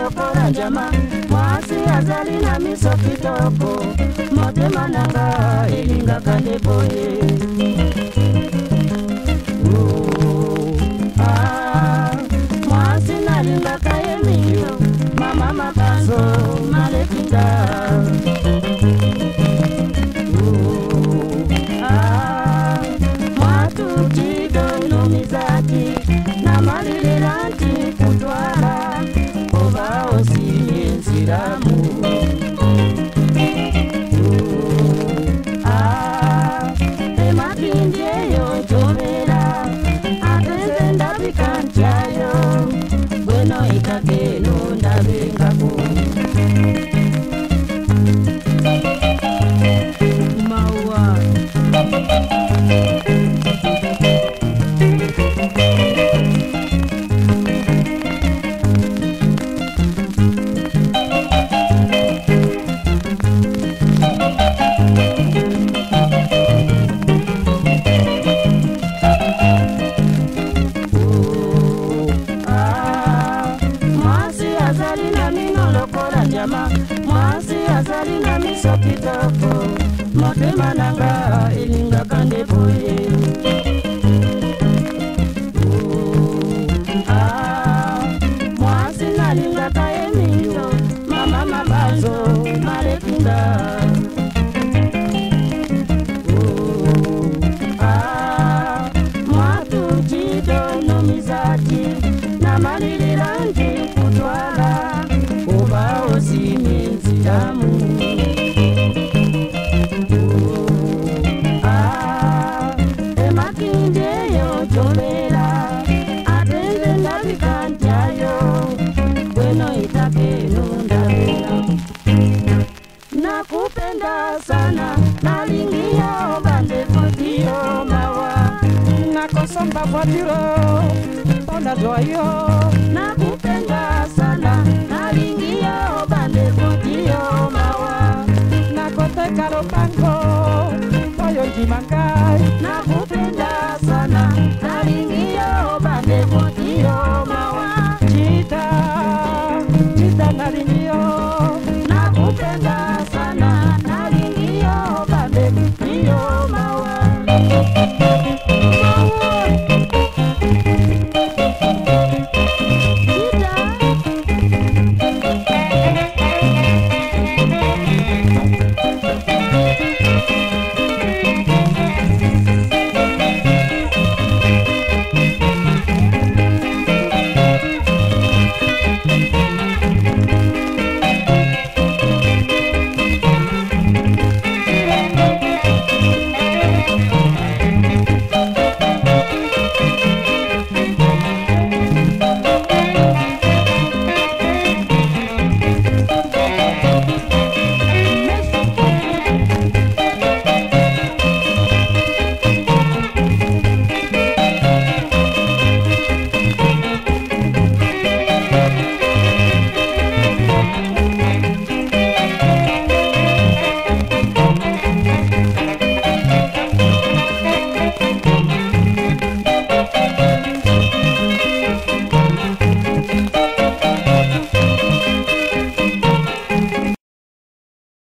lokola njama mwasi azali na miso kitoko motema nanga elingaka nde boye mwasi nalingaka ye mingi mama mabanzo malekinga na malilanti kutwala oba osiyenziramu emakindi eyo jomera ateze ndabikanjayo bweno itakeno ndabengako mawa mwasi azali na miso kitoko motema nanga elingaka nde boye mwasi nalingaka ye mingi mama mabanzo malekinga mwatu jidono mizaki na malililanji kutwala oba osiyenziramu emakindi eyo jomera ateze ndabikanjayo bweno itakeno ndabera nakupenda sana nalingiya obande voitiro mawa nakosomba voitiro mpona joyo nakupenda sana nalingiya obande voitiro mawa nakoteka lopango oyo njimangai